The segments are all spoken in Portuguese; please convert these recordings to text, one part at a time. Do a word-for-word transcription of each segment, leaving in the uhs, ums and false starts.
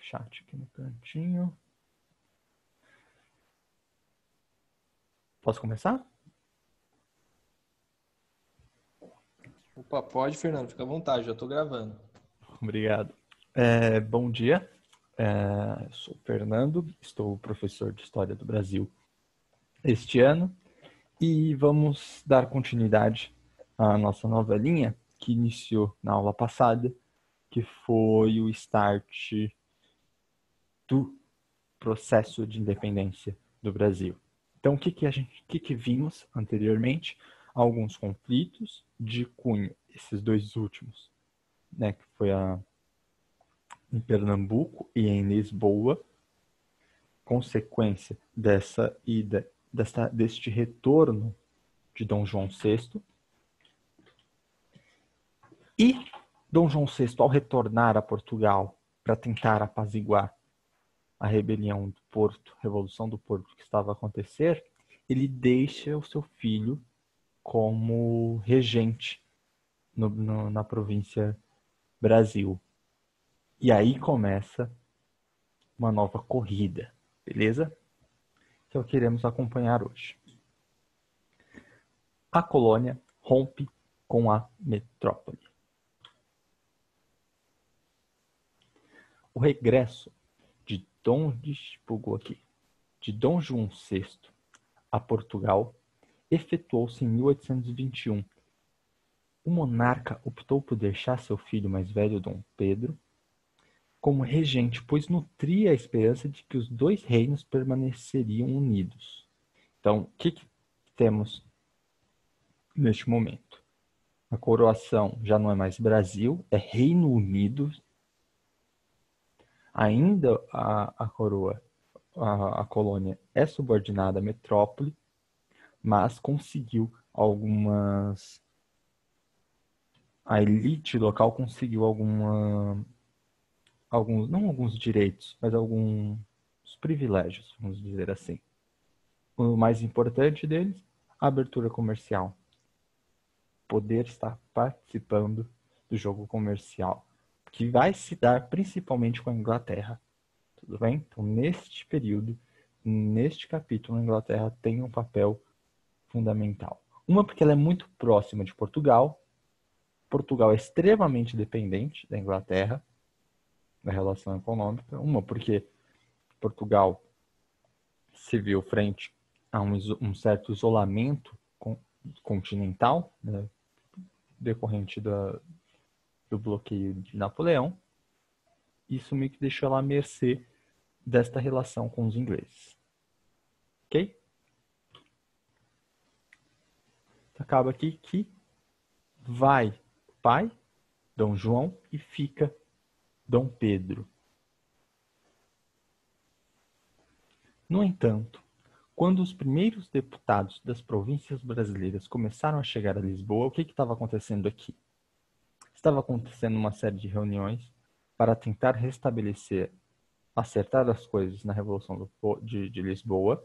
chat aqui no cantinho. Posso começar? Opa, pode, Fernando, fica à vontade, já estou gravando. Obrigado. É, bom dia, é, eu sou o Fernando, estou professor de História do Brasil este ano e vamos dar continuidade à nossa nova linha que iniciou na aula passada, que foi o start do processo de independência do Brasil. Então, o que que a gente, o que que vimos anteriormente? Alguns conflitos de cunho, esses dois últimos, né, que foi a em Pernambuco e em Lisboa, consequência dessa ida, dessa, deste retorno de Dom João sexto. E Dom João sexto, ao retornar a Portugal para tentar apaziguar a rebelião do Porto, Revolução do Porto que estava a acontecer, ele deixa o seu filho como regente no, no, na província Brasil. E aí começa uma nova corrida, beleza? Que é o que iremos acompanhar hoje. A colônia rompe com a metrópole. O regresso de Dom, aqui, de Dom João sexto a Portugal efetuou-se em mil oitocentos e vinte e um. O monarca optou por deixar seu filho mais velho, Dom Pedro, como regente, pois nutria a esperança de que os dois reinos permaneceriam unidos. Então, o que, que temos neste momento? A coroação já não é mais Brasil, é Reino Unido. Ainda a, a coroa, a, a colônia é subordinada à metrópole, mas conseguiu algumas... A elite local conseguiu alguma... Alguns, não alguns direitos, mas alguns privilégios, vamos dizer assim. O mais importante deles, a abertura comercial. Poder estar participando do jogo comercial, que vai se dar principalmente com a Inglaterra. Tudo bem? Então, neste período, neste capítulo, a Inglaterra tem um papel fundamental. Uma, porque ela é muito próxima de Portugal. Portugal é extremamente dependente da Inglaterra, da relação econômica. Uma, porque Portugal se viu frente a um, um certo isolamento continental, né, decorrente da, do bloqueio de Napoleão. Isso meio que deixou ela à mercê desta relação com os ingleses. Ok? Acaba aqui que vai o pai, Dom João, e fica Dom Pedro. No entanto, quando os primeiros deputados das províncias brasileiras começaram a chegar a Lisboa, o que estava acontecendo aqui? Estava acontecendo uma série de reuniões para tentar restabelecer, acertar as coisas na Revolução de, de Lisboa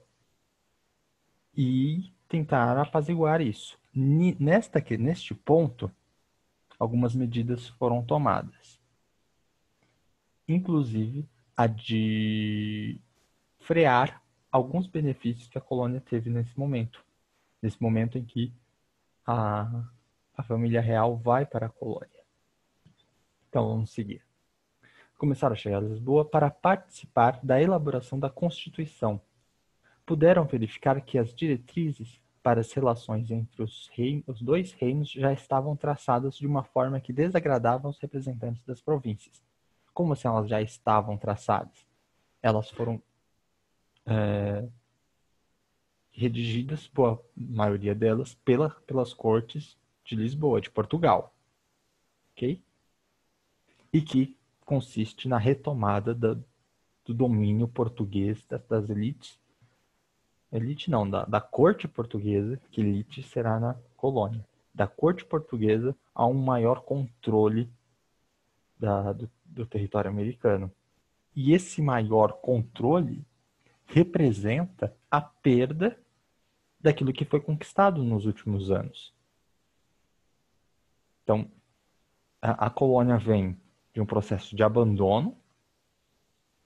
e tentar apaziguar isso. Nesta, neste ponto, algumas medidas foram tomadas. Inclusive a de frear alguns benefícios que a colônia teve nesse momento. Nesse momento em que a, a família real vai para a colônia. Então vamos seguir. Começaram a chegar a Lisboa para participar da elaboração da Constituição. Puderam verificar que as diretrizes para as relações entre os, reinos, os dois reinos já estavam traçadas de uma forma que desagradava aos representantes das províncias. Como assim elas já estavam traçadas? Elas foram é, redigidas, por a maioria delas, pela, pelas cortes de Lisboa, de Portugal. Ok? E que consiste na retomada da, do domínio português das, das elites. Elite não, da, da corte portuguesa, que elite será na colônia. Da corte portuguesa a um maior controle da, do, do território americano. E esse maior controle representa a perda daquilo que foi conquistado nos últimos anos. Então, a, a colônia vem de um processo de abandono,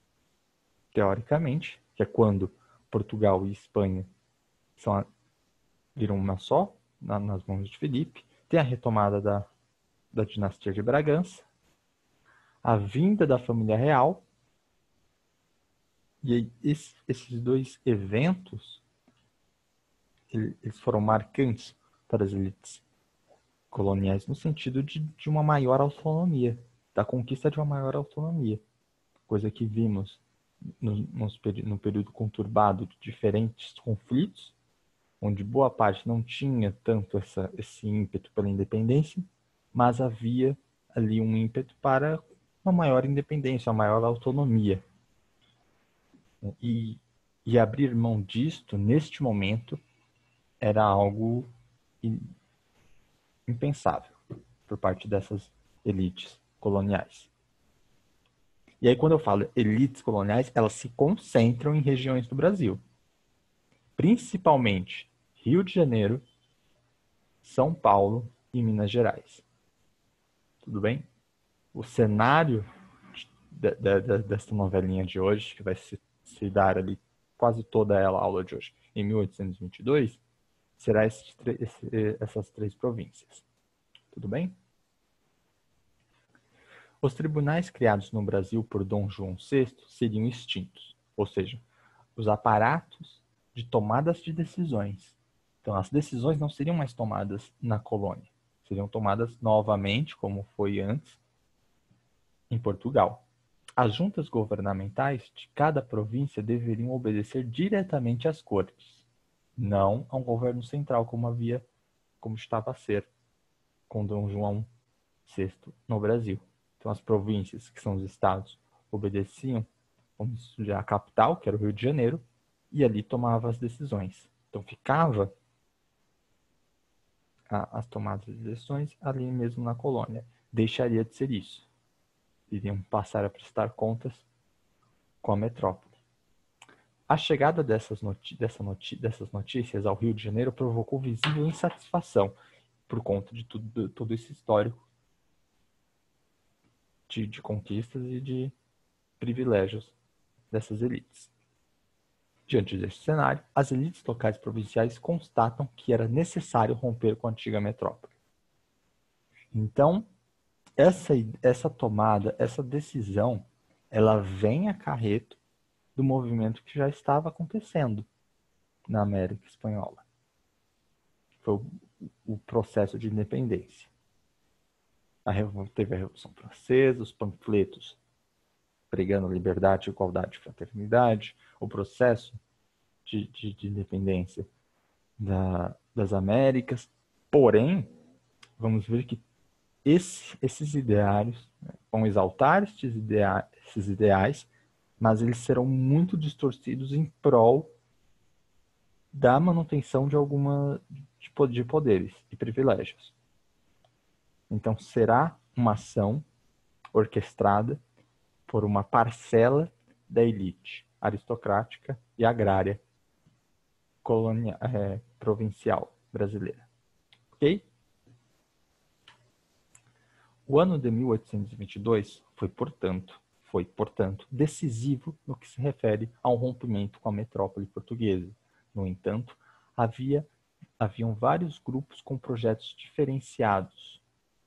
teoricamente, que é quando Portugal e Espanha são a, viram uma só, na, nas mãos de Filipe. Tem a retomada da, da dinastia de Bragança, a vinda da família real, e aí, esse, esses dois eventos, eles foram marcantes para as elites coloniais no sentido de, de uma maior autonomia, da conquista de uma maior autonomia, coisa que vimos no, nos, no período conturbado de diferentes conflitos, onde boa parte não tinha tanto essa, esse ímpeto pela independência, mas havia ali um ímpeto para uma maior independência, uma maior autonomia. E, e abrir mão disto, neste momento, era algo impensável por parte dessas elites coloniais. E aí, quando eu falo elites coloniais, elas se concentram em regiões do Brasil. Principalmente Rio de Janeiro, São Paulo e Minas Gerais. Tudo bem? O cenário de, de, de, dessa novelinha de hoje, que vai se, se dar ali quase toda ela, a aula de hoje, em mil oitocentos e vinte e dois, será esse, esse, essas três províncias. Tudo bem? Os tribunais criados no Brasil por Dom João sexto seriam extintos, ou seja, os aparatos de tomadas de decisões. Então, as decisões não seriam mais tomadas na colônia, seriam tomadas novamente, como foi antes, em Portugal. As juntas governamentais de cada província deveriam obedecer diretamente às cortes, não a um governo central, como havia, como estava a ser com Dom João sexto no Brasil. Então, as províncias, que são os estados, obedeciam à capital, que era o Rio de Janeiro, e ali tomava as decisões. Então, ficava a, as tomadas de decisões ali mesmo na colônia. Deixaria de ser isso. Iriam passar a prestar contas com a metrópole. A chegada dessas, noti- dessa noti- dessas notícias ao Rio de Janeiro provocou visível insatisfação por conta de tudo, todo esse histórico de, de conquistas e de privilégios dessas elites. Diante deste cenário, as elites locais provinciais constatam que era necessário romper com a antiga metrópole. Então, essa, essa tomada, essa decisão, ela vem a carreto do movimento que já estava acontecendo na América Espanhola. Foi o, o processo de independência. A, teve a Revolução Francesa, os panfletos pregando liberdade, igualdade e fraternidade, o processo de, de, de independência da, das Américas. Porém, vamos ver que esse, esses ideários, né, vão exaltar esses, idea, esses ideais, mas eles serão muito distorcidos em prol da manutenção de alguma de, de poderes e privilégios. Então, será uma ação orquestrada por uma parcela da elite aristocrática e agrária colonia, é, provincial brasileira. Ok? O ano de mil oitocentos e vinte e dois foi, portanto, foi, portanto, decisivo no que se refere ao rompimento com a metrópole portuguesa. No entanto, havia, haviam vários grupos com projetos diferenciados.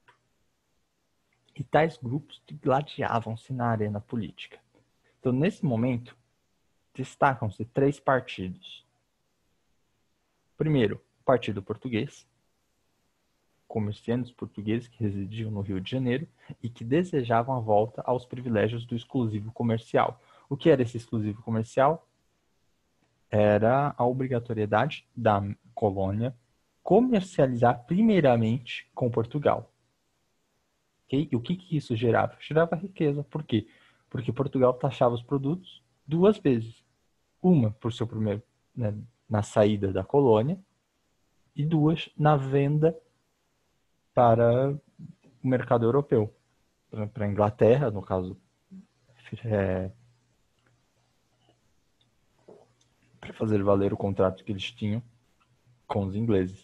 E tais grupos gladiavam-se na arena política. Então, nesse momento, destacam-se três partidos. Primeiro, o Partido Português, comerciantes portugueses que residiam no Rio de Janeiro e que desejavam a volta aos privilégios do exclusivo comercial. O que era esse exclusivo comercial? Era a obrigatoriedade da colônia comercializar primeiramente com Portugal. Okay? E o que, que isso gerava? Gerava riqueza. Por quê? Porque Portugal taxava os produtos duas vezes. Uma por seu primeiro, né, na saída da colônia, e duas na venda para o mercado europeu. Para a Inglaterra, no caso, é, para fazer valer o contrato que eles tinham com os ingleses.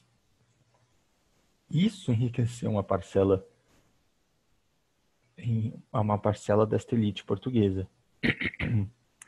Isso enriqueceu uma parcela, uma parcela desta elite portuguesa.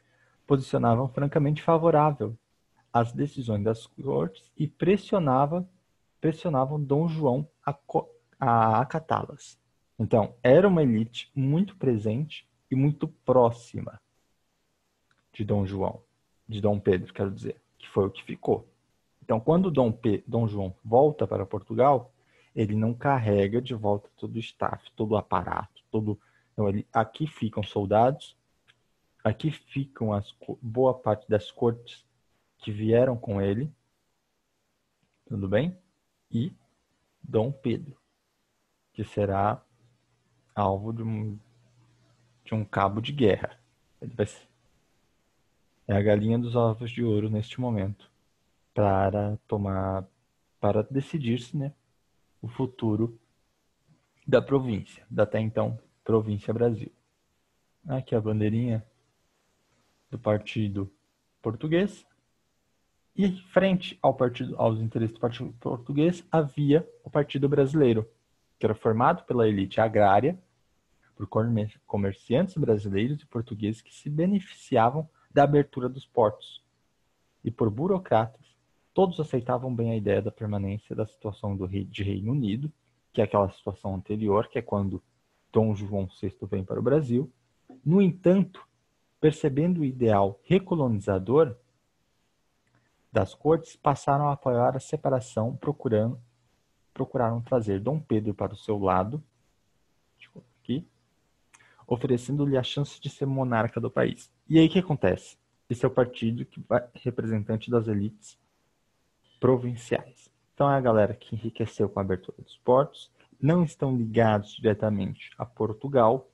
posicionavam francamente favorável às decisões das cortes e pressionava, pressionavam Dom João a, a acatá-las. Então, era uma elite muito presente e muito próxima de Dom João, de Dom Pedro, quero dizer, que foi o que ficou. Então, quando Dom, P, Dom João volta para Portugal, ele não carrega de volta todo o staff, todo o aparato, todo... Então, ele, aqui ficam soldados, aqui ficam as, boa parte das cortes que vieram com ele, tudo bem? E Dom Pedro, que será alvo de um, de um cabo de guerra. Ele vai ser, é a galinha dos ovos de ouro neste momento, para tomar, para decidir-se, né, o futuro da província, da até então província Brasil. Aqui a bandeirinha do partido português. E em frente ao partido, aos interesses do partido português havia o Partido Brasileiro, que era formado pela elite agrária, por comerciantes brasileiros e portugueses que se beneficiavam da abertura dos portos, e por burocratas. Todos aceitavam bem a ideia da permanência da situação do rei, de Reino Unido, que é aquela situação anterior, que é quando Dom João sexto vem para o Brasil. No entanto, percebendo o ideal recolonizador das cortes, passaram a apoiar a separação, procurando, procuraram trazer Dom Pedro para o seu lado, aqui, oferecendo-lhe a chance de ser monarca do país. E aí o que acontece? Esse é o partido que vai representante das elites provinciais. Então é a galera que enriqueceu com a abertura dos portos, não estão ligados diretamente a Portugal,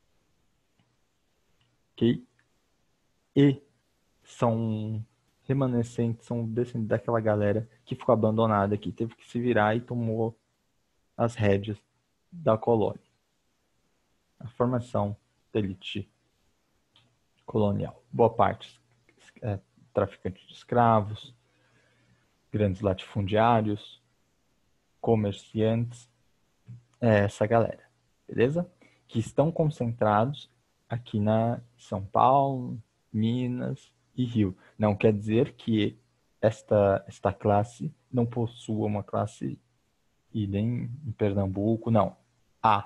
ok? E são remanescentes, são descendentes daquela galera que ficou abandonada, que teve que se virar e tomou as rédeas da colônia. A formação da elite colonial. Boa parte é traficante de escravos, grandes latifundiários, comerciantes, é essa galera, beleza? Que estão concentrados aqui na São Paulo, Minas e Rio. Não quer dizer que esta, esta classe não possua uma classe idem em Pernambuco, não. Há.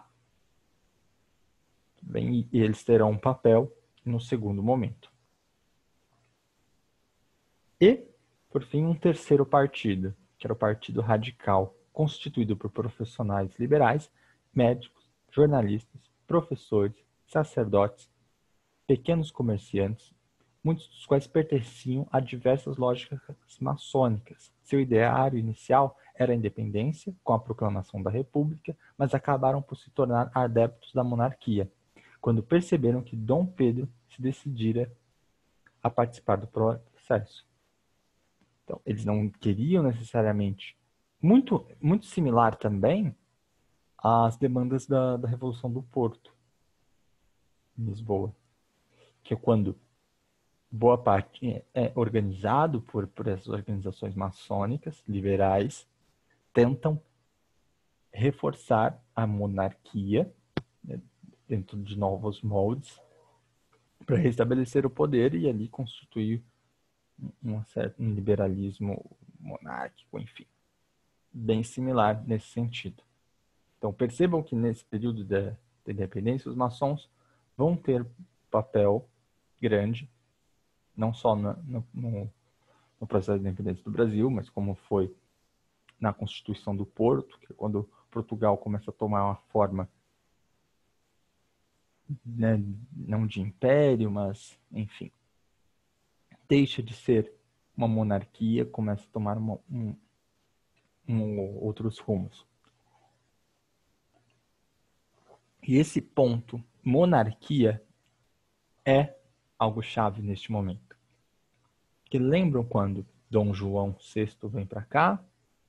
Bem, e eles terão um papel no segundo momento. E, por fim, um terceiro partido, que era o Partido Radical, constituído por profissionais liberais, médicos, jornalistas, professores, sacerdotes, pequenos comerciantes, muitos dos quais pertenciam a diversas lógicas maçônicas. Seu ideário inicial era a independência, com a proclamação da República, mas acabaram por se tornar adeptos da monarquia, quando perceberam que Dom Pedro se decidira a participar do processo. Então, eles não queriam necessariamente, muito, muito similar também às demandas da, da Revolução do Porto, em Lisboa, que é quando boa parte é organizado por, por essas organizações maçônicas, liberais, tentam reforçar a monarquia, né, dentro de novos moldes, para restabelecer o poder e ali constituir um, certo, um liberalismo monárquico, enfim, bem similar nesse sentido. Então percebam que nesse período da, da independência, os maçons vão ter papel grande, não só na, no, no, no processo de independência do Brasil, mas como foi na Constituição do Porto, que é quando Portugal começa a tomar uma forma, né, não de império, mas, enfim, deixa de ser uma monarquia, começa a tomar uma, um, um, outros rumos. E esse ponto, monarquia, é algo chave neste momento. Que lembram quando Dom João sexto vem para cá?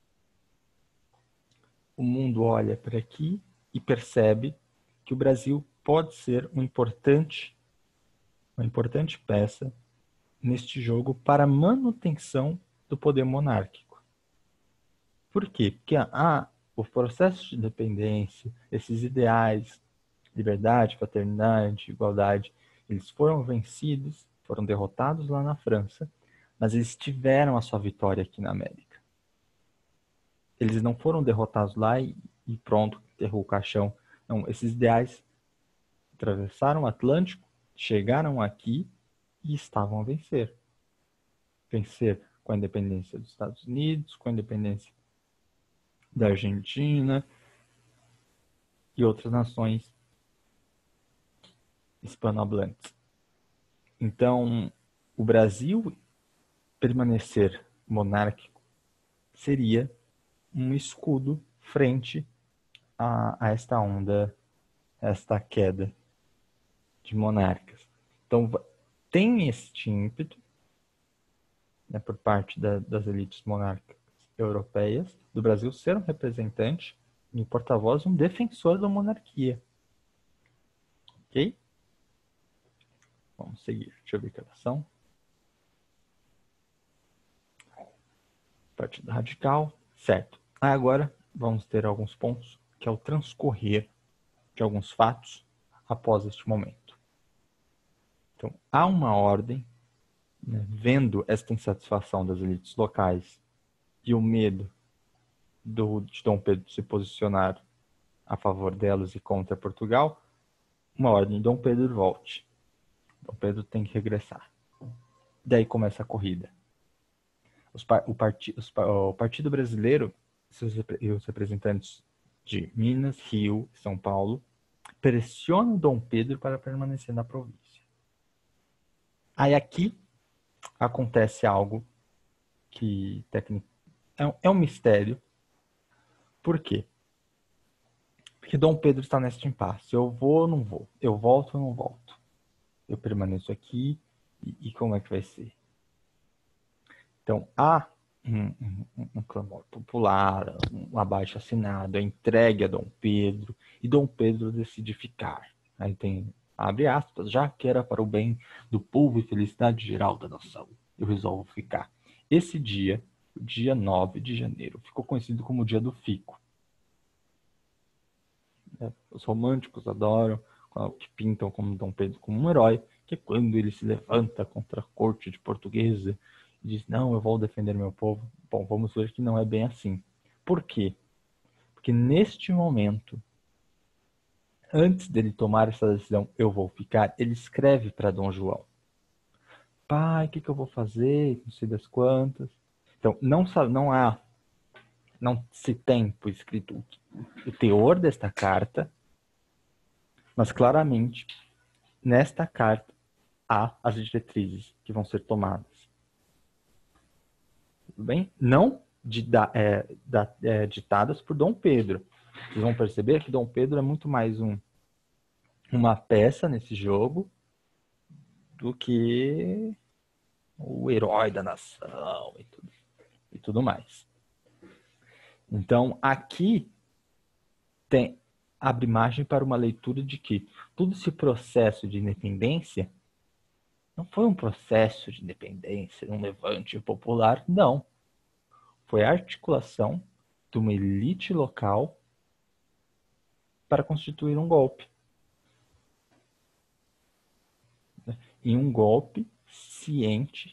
O mundo olha para aqui e percebe que o Brasil pode ser um importante, uma importante peça neste jogo para a manutenção do poder monárquico. Por quê? Porque ah, o processo de independência, esses ideais, liberdade, fraternidade, igualdade, eles foram vencidos, foram derrotados lá na França, mas eles tiveram a sua vitória aqui na América. Eles não foram derrotados lá e, e pronto, enterrou o caixão. Não, esses ideais atravessaram o Atlântico, chegaram aqui e estavam a vencer. Vencer com a independência dos Estados Unidos, com a independência da Argentina e outras nações hispanohablantes. Então, o Brasil permanecer monárquico seria um escudo frente a, a esta onda, a esta queda de monarcas. Então, tem este ímpeto, né, por parte da, das elites monárquicas europeias, do Brasil ser um representante, um porta-voz, um defensor da monarquia. Ok? Vamos seguir. Deixa eu ver que elas são. Partido Radical. Certo. Agora vamos ter alguns pontos, que é o transcorrer de alguns fatos após este momento. Então, há uma ordem, né, vendo esta insatisfação das elites locais e o medo do, de Dom Pedro se posicionar a favor delas e contra Portugal, uma ordem: Dom Pedro volte. Dom Pedro tem que regressar. Daí começa a corrida. Os, o, parti, os, o Partido Brasileiro e os representantes de Minas, Rio e São Paulo pressionam Dom Pedro para permanecer na província. Aí aqui acontece algo que tecnic... é, é um mistério. Por quê? Porque Dom Pedro está neste impasse. Eu vou ou não vou? Eu volto ou não volto? Eu permaneço aqui e, e como é que vai ser? Então, há um, um, um clamor popular, um abaixo-assinado, é entregue a Dom Pedro, e Dom Pedro decide ficar. Aí tem, abre aspas, já que era para o bem do povo e felicidade geral da nação, eu resolvo ficar. Esse dia, o dia nove de janeiro, ficou conhecido como o dia do fico. Os românticos adoram, que pintam como Dom Pedro como um herói, que é quando ele se levanta contra a corte de portuguesa e diz: não, eu vou defender meu povo. Bom, vamos ver que não é bem assim. Por quê? Porque neste momento, antes dele tomar essa decisão, eu vou ficar, ele escreve para Dom João: pai, o que, que eu vou fazer? Não sei das quantas. Então, não, não há, não se tem por escrito o teor desta carta, mas claramente, nesta carta, há as diretrizes que vão ser tomadas. Tudo bem? Não de, da, é, da, é, ditadas por Dom Pedro. Vocês vão perceber que Dom Pedro é muito mais um, uma peça nesse jogo do que o herói da nação e tudo, e tudo mais. Então, aqui tem, abre margem para uma leitura de que todo esse processo de independência não foi um processo de independência, um levante popular, não. Foi a articulação de uma elite local para constituir um golpe. E um golpe ciente,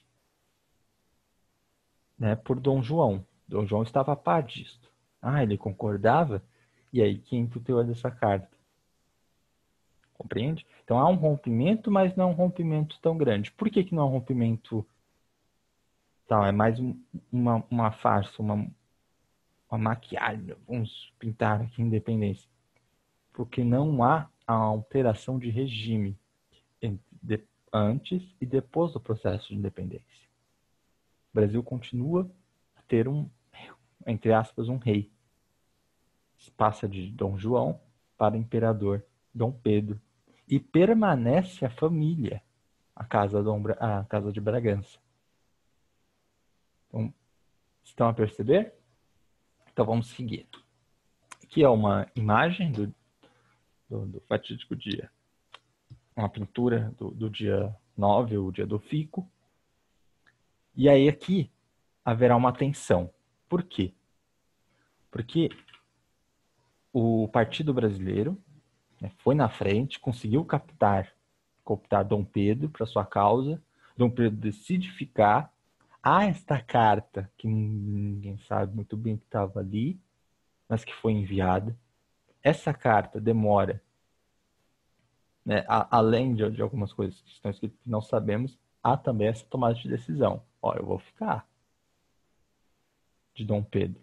né, por Dom João. Dom João estava a par disto. Ah, ele concordava? E aí que entra o teor dessa carta. Compreende? Então há um rompimento, mas não é um rompimento tão grande. Por que, que não é um rompimento tal? É mais um, uma, uma farsa, uma, uma maquiagem. Vamos pintar aqui a independência. Porque não há a alteração de regime de, antes e depois do processo de independência. O Brasil continua a ter um, entre aspas, um rei. Passa de Dom João para imperador Dom Pedro. E permanece a família, a casa, Dom, a casa de Bragança. Então, estão a perceber? Então vamos seguir. Aqui é uma imagem do, do, do fatídico dia. Uma pintura do, do dia nove, o dia do fico. E aí aqui haverá uma tensão. Por quê? Porque o Partido Brasileiro, né, foi na frente, conseguiu captar, cooptar Dom Pedro para sua causa, Dom Pedro decide ficar. Há esta carta, que ninguém sabe muito bem que estava ali, mas que foi enviada. Essa carta demora, né, a, além de, de algumas coisas que estão escritas que não sabemos, há também essa tomada de decisão. Ó, eu vou ficar, de Dom Pedro.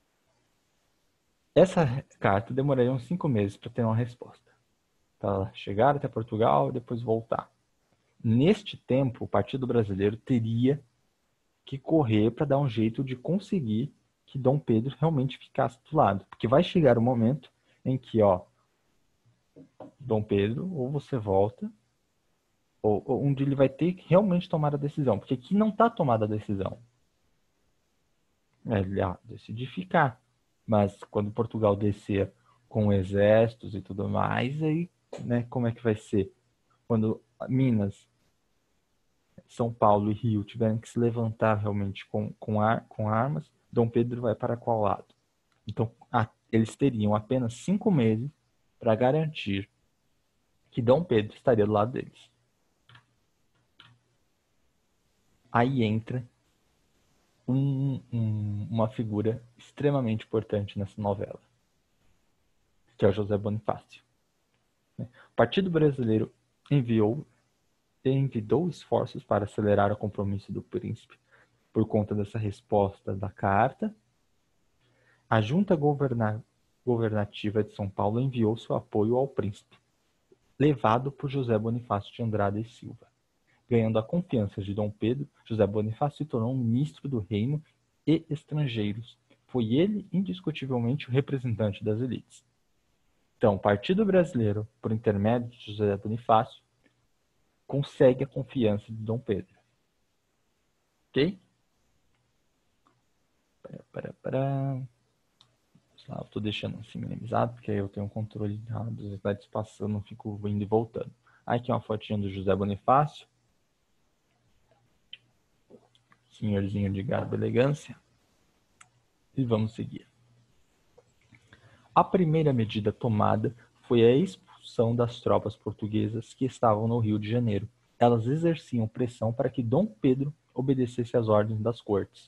Essa carta demoraria uns cinco meses para ter uma resposta. Para ela chegar até Portugal e depois voltar. Neste tempo, o Partido Brasileiro teria que correr para dar um jeito de conseguir que Dom Pedro realmente ficasse do lado. Porque vai chegar o momento em que, ó, Dom Pedro, ou você volta, ou, ou onde ele vai ter que realmente tomar a decisão. Porque aqui não está tomada a decisão. Ele ah, decide ficar. Mas quando Portugal descer com exércitos e tudo mais, aí, né, como é que vai ser? Quando Minas, São Paulo e Rio tiverem que se levantar realmente com, com, ar, com armas, Dom Pedro vai para qual lado? Então, a, eles teriam apenas cinco meses para garantir que Dom Pedro estaria do lado deles. Aí entra um, um, uma figura extremamente importante nessa novela, que é o José Bonifácio. O Partido Brasileiro enviou, envidou esforços para acelerar o compromisso do príncipe por conta dessa resposta da carta. A Junta Governa- Governativa de São Paulo enviou seu apoio ao príncipe, levado por José Bonifácio de Andrada e Silva. Ganhando a confiança de Dom Pedro, José Bonifácio se tornou ministro do Reino e Estrangeiros. Foi ele, indiscutivelmente, o representante das elites. Então, o Partido Brasileiro, por intermédio de José Bonifácio, consegue a confiança de Dom Pedro. Ok? Para, para, para. Eu estou deixando assim minimizado, porque aí eu tenho um controle dos slides passando, não fico indo e voltando. Aqui é uma fotinha do José Bonifácio. Senhorzinho de garbo e elegância. E vamos seguir. A primeira medida tomada foi a expulsão das tropas portuguesas que estavam no Rio de Janeiro. Elas exerciam pressão para que Dom Pedro obedecesse às ordens das cortes.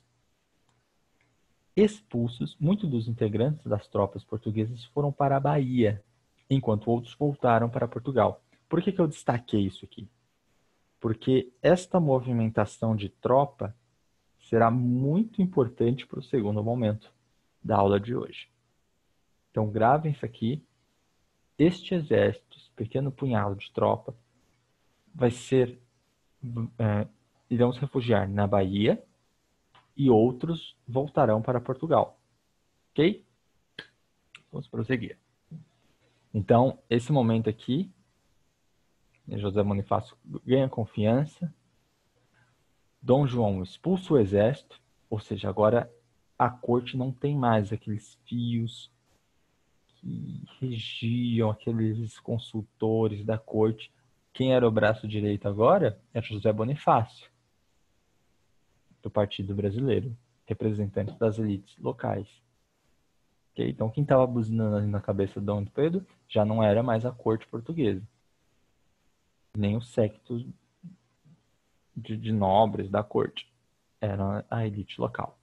Expulsos, muitos dos integrantes das tropas portuguesas foram para a Bahia, enquanto outros voltaram para Portugal. Por que que eu destaquei isso aqui? Porque esta movimentação de tropa será muito importante para o segundo momento da aula de hoje. Então, gravem isso aqui. Este exército, esse pequeno punhado de tropa, vai ser... É, irão se refugiar na Bahia e outros voltarão para Portugal. Ok? Vamos prosseguir. Então, esse momento aqui, José Bonifácio ganha confiança, Dom João expulsa o exército, ou seja, agora a corte não tem mais aqueles fios que regiam, aqueles consultores da corte. Quem era o braço direito agora era José Bonifácio, do Partido Brasileiro, representante das elites locais. Okay? Então, quem estava buzinando ali na cabeça de Dom Pedro já não era mais a corte portuguesa, nem o séquito de, de nobres da corte, era a elite local.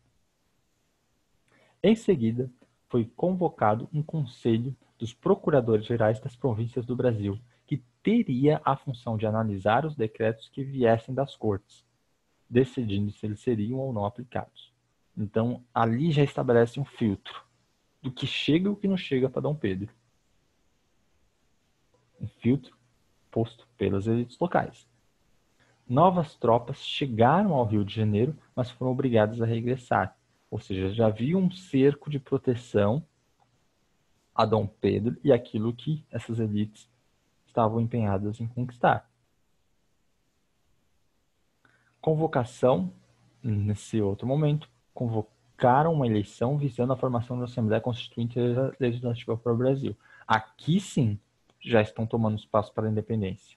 Em seguida, foi convocado um conselho dos procuradores-gerais das províncias do Brasil, que teria a função de analisar os decretos que viessem das cortes, decidindo se eles seriam ou não aplicados. Então, ali já estabelece um filtro do que chega e o que não chega para Dom Pedro. Um filtro posto pelas elites locais. Novas tropas chegaram ao Rio de Janeiro, mas foram obrigadas a regressar. Ou seja, já havia um cerco de proteção a Dom Pedro e aquilo que essas elites estavam empenhadas em conquistar. Convocação, nesse outro momento, convocaram uma eleição visando a formação da Assembleia Constituinte Legislativa para o Brasil. Aqui sim, já estão tomando espaço para a independência.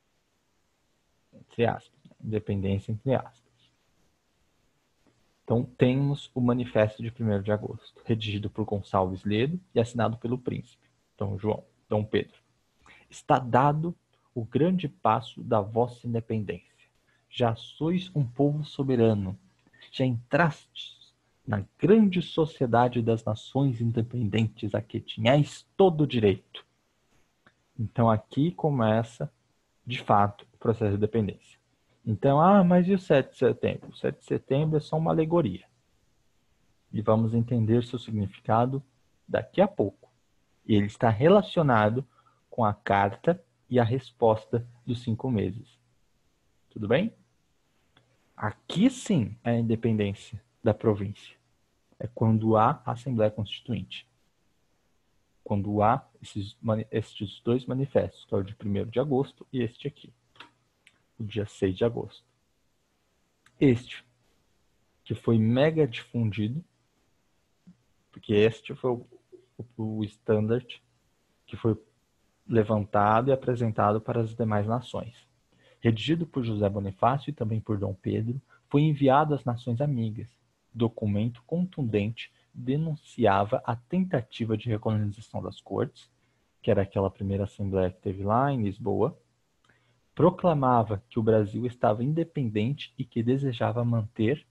Entre aspas. Independência entre aspas. Então, temos o Manifesto de primeiro de agosto, redigido por Gonçalves Ledo e assinado pelo príncipe, Dom João, Dom Pedro. Está dado o grande passo da vossa independência. já sois um povo soberano, já entrastes na grande sociedade das nações independentes a que tinhais todo o direito. Então aqui começa, de fato, o processo de dependência. Então, ah, mas e o sete de setembro? O sete de setembro é só uma alegoria. E vamos entender seu significado daqui a pouco. E ele está relacionado com a carta e a resposta dos cinco meses. Tudo bem? Aqui sim é a independência da província. É quando há Assembleia Constituinte. Quando há esses, esses dois manifestos, que é o de primeiro de agosto e este aqui, o dia seis de agosto. Este, que foi mega difundido, porque este foi o, o, o standard que foi levantado e apresentado para as demais nações. Redigido por José Bonifácio e também por Dom Pedro, foi enviado às nações amigas. Documento contundente denunciava a tentativa de recolonização das cortes, que era aquela primeira assembleia que teve lá em Lisboa, proclamava que o Brasil estava independente e que desejava manter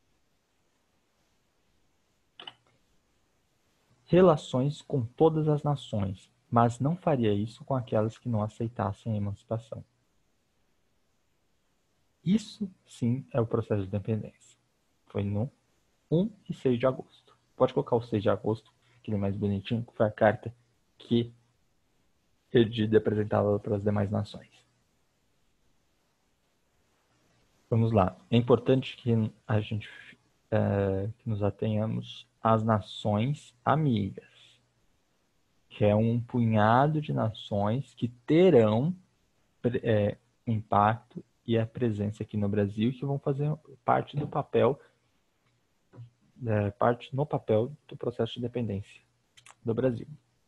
relações com todas as nações, mas não faria isso com aquelas que não aceitassem a emancipação. Isso, sim, é o processo de independência. Foi no um e seis de agosto. Pode colocar o seis de agosto, aquele mais bonitinho, que foi a carta que Edida apresentava para as demais nações. Vamos lá. É importante que a gente é, que nos atenhamos às nações amigas, que é um punhado de nações que terão é, impacto e a presença aqui no Brasil e que vão fazer parte do papel, é, parte no papel do processo de independência do Brasil.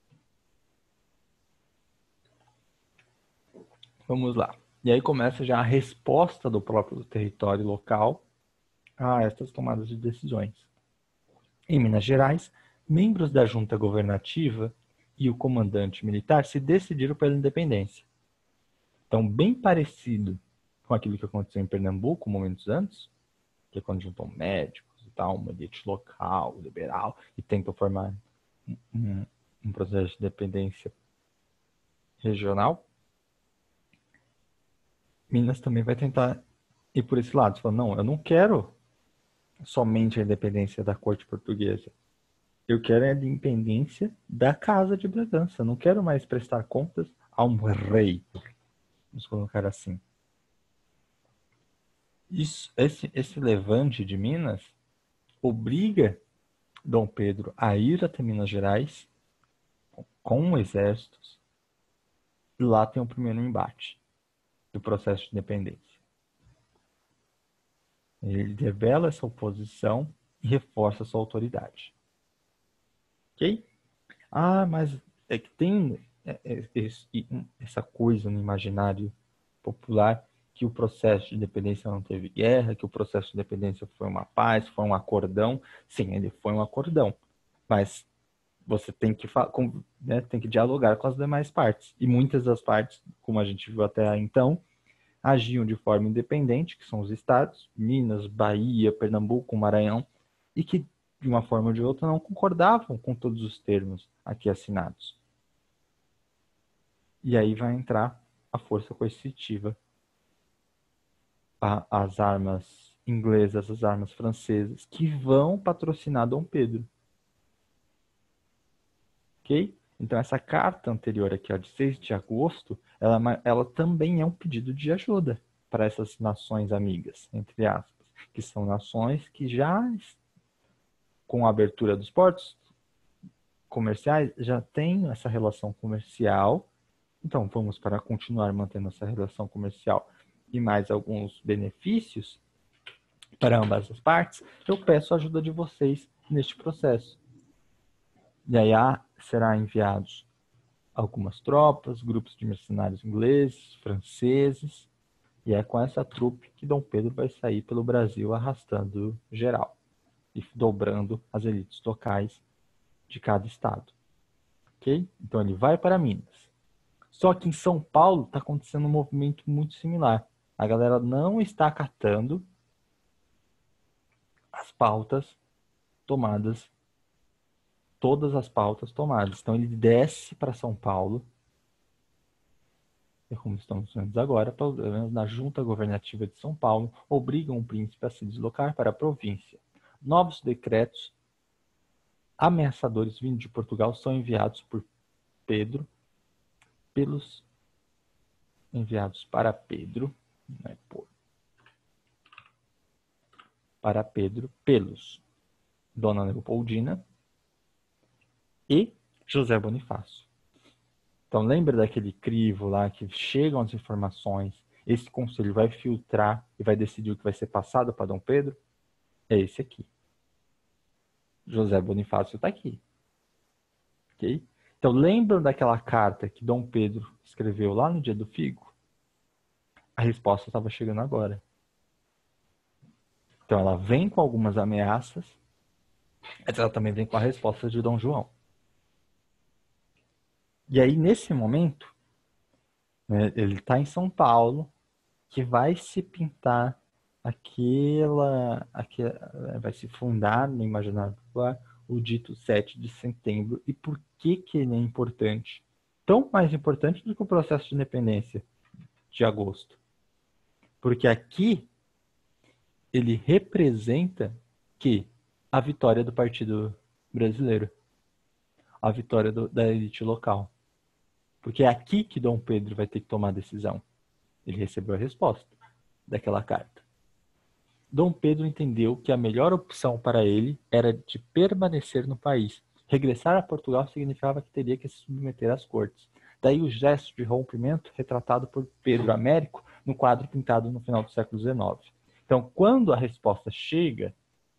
Vamos lá. E aí começa já a resposta do próprio território local a estas tomadas de decisões. Em Minas Gerais, membros da junta governativa e o comandante militar se decidiram pela independência. Então, bem parecido com aquilo que aconteceu em Pernambuco momentos antes, que é quando juntam médicos e tal, uma elite local, liberal, e tentam formar um, um processo de independência regional. Minas também vai tentar ir por esse lado. Você fala, não, eu não quero somente a independência da corte portuguesa. Eu quero a independência da Casa de Bragança. Eu não quero mais prestar contas a um rei. Vamos colocar assim. Isso, esse, esse levante de Minas obriga Dom Pedro a ir até Minas Gerais com exércitos. E lá tem o primeiro embate do processo de independência. Ele revela essa oposição e reforça sua autoridade. Ok? Ah, mas é que tem essa coisa no imaginário popular que o processo de independência não teve guerra, que o processo de independência foi uma paz, foi um acordão. Sim, ele foi um acordão. Mas você tem que, né, tem que dialogar com as demais partes. E muitas das partes, como a gente viu até então, agiam de forma independente, que são os estados, Minas, Bahia, Pernambuco, Maranhão, e que, de uma forma ou de outra, não concordavam com todos os termos aqui assinados. E aí vai entrar a força coercitiva, a, as armas inglesas, as armas francesas, que vão patrocinar Dom Pedro. Ok? Então, essa carta anterior aqui, ó, de seis de agosto, ela, ela também é um pedido de ajuda para essas nações amigas, entre aspas, que são nações que já, com a abertura dos portos comerciais, já têm essa relação comercial. Então, vamos para continuar mantendo essa relação comercial e mais alguns benefícios para ambas as partes, eu peço a ajuda de vocês neste processo. E aí há, será enviados algumas tropas, grupos de mercenários ingleses, franceses, e é com essa trupe que Dom Pedro vai sair pelo Brasil arrastando geral e dobrando as elites locais de cada estado. Ok? Então ele vai para Minas. Só que em São Paulo está acontecendo um movimento muito similar. A galera não está acatando as pautas tomadas, todas as pautas tomadas. Então ele desce para São Paulo, e como estamos vendo agora, problemas na junta governativa de São Paulo obrigam o príncipe a se deslocar para a província. Novos decretos ameaçadores vindos de Portugal são enviados por Pedro, pelos enviados para Pedro, não é por, para Pedro, pelos Dona Leopoldina e José Bonifácio. Então lembra daquele crivo lá que chegam as informações, esse conselho vai filtrar e vai decidir o que vai ser passado para Dom Pedro? É esse aqui. José Bonifácio está aqui. Ok? Então lembram daquela carta que Dom Pedro escreveu lá no dia do figo? A resposta estava chegando agora. Então ela vem com algumas ameaças, mas ela também vem com a resposta de Dom João. E aí, nesse momento, né, ele está em São Paulo, que vai se pintar aquela, aquela... vai se fundar no imaginário popular o dito sete de setembro. E por que, que ele é importante? Tão mais importante do que o processo de independência de agosto. Porque aqui ele representa que a vitória do Partido Brasileiro, a vitória do, da elite local. Porque é aqui que Dom Pedro vai ter que tomar a decisão. Ele recebeu a resposta daquela carta. Dom Pedro entendeu que a melhor opção para ele era de permanecer no país. Regressar a Portugal significava que teria que se submeter às cortes. Daí o gesto de rompimento retratado por Pedro Américo no quadro pintado no final do século dezenove. Então, quando a resposta chega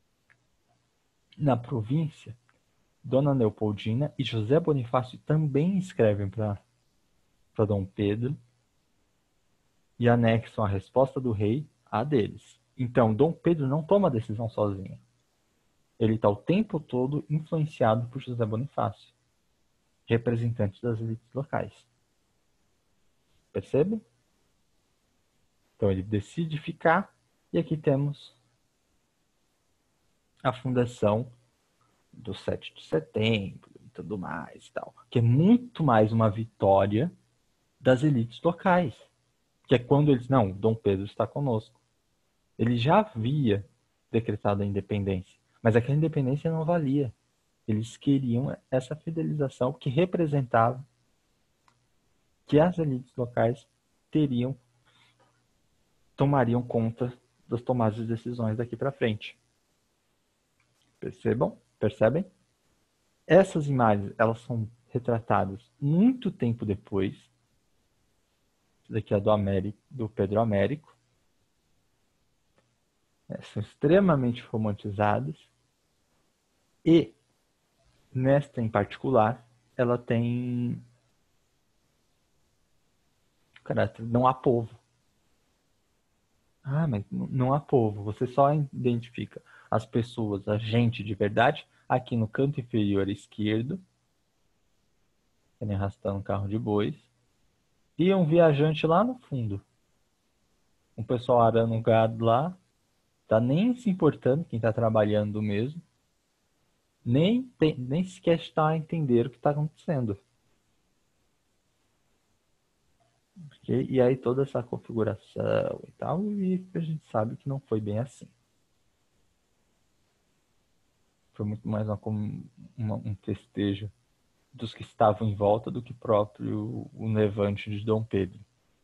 na província, Dona Leopoldina e José Bonifácio também escrevem para para Dom Pedro e anexam a resposta do rei à deles. Então, Dom Pedro não toma a decisão sozinho. Ele está o tempo todo influenciado por José Bonifácio, representante das elites locais. Percebe? Então, ele decide ficar, e aqui temos a fundação do sete de setembro e tudo mais, tal, que é muito mais uma vitória das elites locais. Que é quando eles, não, Dom Pedro está conosco. Ele já havia decretado a independência, mas aquela independência não valia. Eles queriam essa fidelização que representava que as elites locais teriam, tomariam conta das tomadas de decisões daqui para frente. Percebam? Percebem? Essas imagens, elas são retratadas muito tempo depois. Isso daqui é do, Américo, do Pedro Américo. É, são extremamente romantizadas. E, nesta em particular, ela tem caráter, não há povo. Ah, mas não há povo. Você só identifica as pessoas, a gente de verdade, aqui no canto inferior esquerdo, ele arrastando um carro de bois, e um viajante lá no fundo. Um pessoal arando um gado lá, tá nem se importando quem tá trabalhando mesmo, nem, tem, nem sequer está a entender o que está acontecendo. Okay? E aí toda essa configuração e tal, e a gente sabe que não foi bem assim. Foi muito mais uma, uma, um festejo dos que estavam em volta do que próprio o levante de Dom Pedro.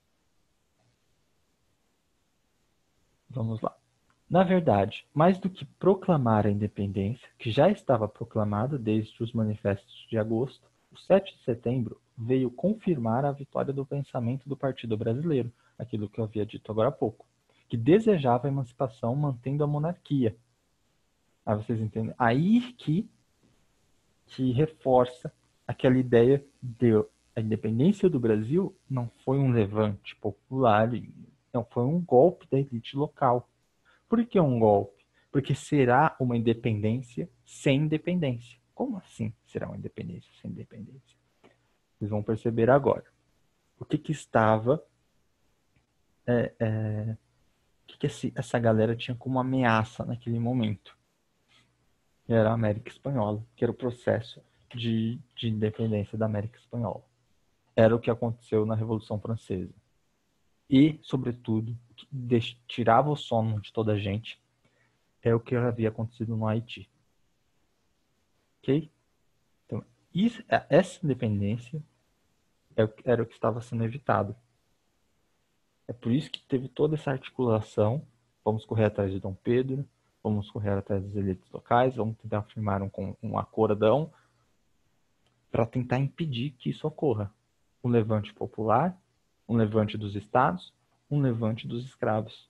Vamos lá. Na verdade, mais do que proclamar a independência, que já estava proclamada desde os manifestos de agosto, o sete de setembro veio confirmar a vitória do pensamento do Partido Brasileiro, aquilo que eu havia dito agora há pouco, que desejava a emancipação mantendo a monarquia. Aí vocês entendem? Aí que, que reforça aquela ideia de a independência do Brasil não foi um levante popular, não foi um golpe da elite local. Por que um golpe? Porque será uma independência sem independência. Como assim será uma independência sem independência? Vocês vão perceber agora. O que, que estava é, é, o que, que esse, essa galera tinha como ameaça naquele momento? Que era a América Espanhola, que era o processo de, de independência da América Espanhola. Era o que aconteceu na Revolução Francesa. E, sobretudo, o que deix- tirava o sono de toda a gente é o que havia acontecido no Haiti. Ok? Então, isso, essa independência é o- era o que estava sendo evitado. É por isso que teve toda essa articulação. Vamos correr atrás de Dom Pedro, vamos correr atrás das elites locais, vamos tentar firmar um, um acordão para tentar impedir que isso ocorra. Um levante popular, um levante dos estados, um levante dos escravos.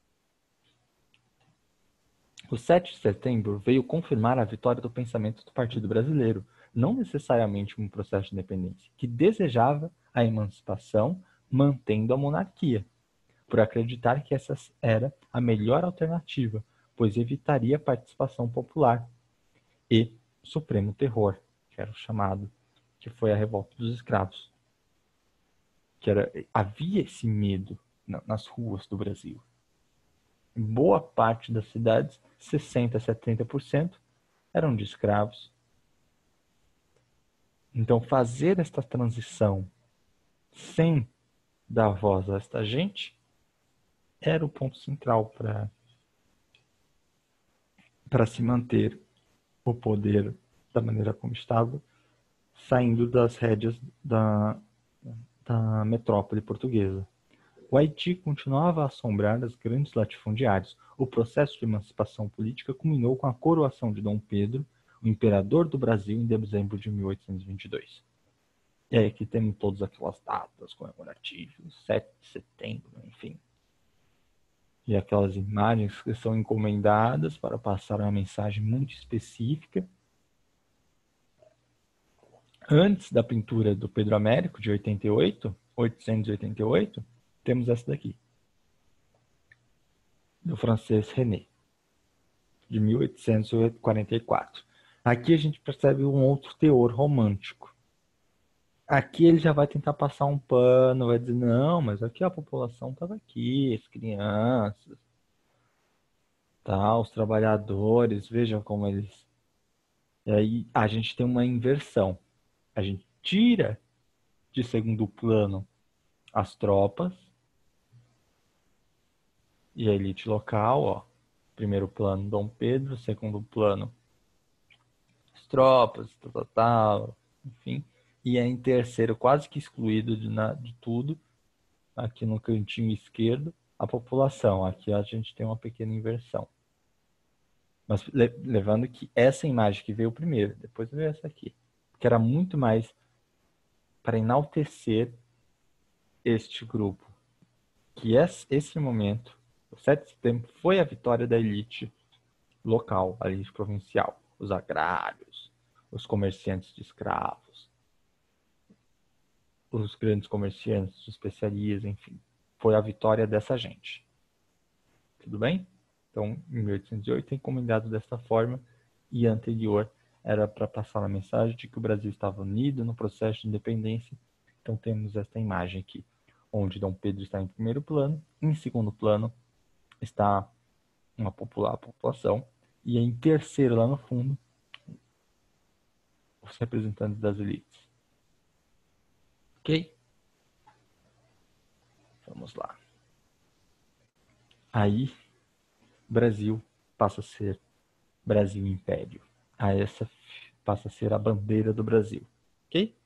O sete de setembro veio confirmar a vitória do pensamento do Partido Brasileiro, não necessariamente um processo de independência, que desejava a emancipação mantendo a monarquia, por acreditar que essa era a melhor alternativa, pois evitaria a participação popular e o Supremo Terror, que era o chamado, que foi a revolta dos escravos. Que era, havia esse medo nas ruas do Brasil. Em boa parte das cidades, sessenta a setenta por cento eram de escravos. Então, fazer esta transição sem dar voz a esta gente era o ponto central para para se manter o poder da maneira como estava, saindo das rédeas da, da metrópole portuguesa. O Haiti continuava a assombrar as grandes latifundiários. O processo de emancipação política culminou com a coroação de Dom Pedro, o imperador do Brasil, em dezembro de mil oitocentos e vinte e dois. E aí aqui temos todas aquelas datas comemorativas, sete de setembro, enfim. E aquelas imagens que são encomendadas para passar uma mensagem muito específica. Antes da pintura do Pedro Américo, de oitenta e oito, oitocentos e oitenta e oito, temos essa daqui, do francês René, de mil oitocentos e quarenta e quatro. Aqui a gente percebe um outro teor romântico. Aqui ele já vai tentar passar um pano, vai dizer, não, mas aqui a população estava aqui, as crianças, tá, os trabalhadores, vejam como eles... E aí a gente tem uma inversão. A gente tira de segundo plano as tropas e a elite local, ó. Primeiro plano, Dom Pedro, segundo plano, as tropas, tal, tal, tal, enfim. E aí, em terceiro, quase que excluído de, na, de tudo, aqui no cantinho esquerdo, a população. Aqui a gente tem uma pequena inversão. Mas le levando que essa imagem que veio primeiro, depois veio essa aqui, que era muito mais para enaltecer este grupo. Que esse momento, o sete de setembro, foi a vitória da elite local, a elite provincial, os agrários, os comerciantes de escravos, os grandes comerciantes de especiarias, enfim. Foi a vitória dessa gente. Tudo bem? Então, em mil oitocentos e oito, é encomendado dessa forma, e anterior era para passar a mensagem de que o Brasil estava unido no processo de independência. Então, temos esta imagem aqui, onde Dom Pedro está em primeiro plano, em segundo plano está uma popular, a população, e em terceiro, lá no fundo, os representantes das elites. Ok? Vamos lá. Aí, Brasil passa a ser Brasil Império. A essa passa a ser a bandeira do Brasil. Ok?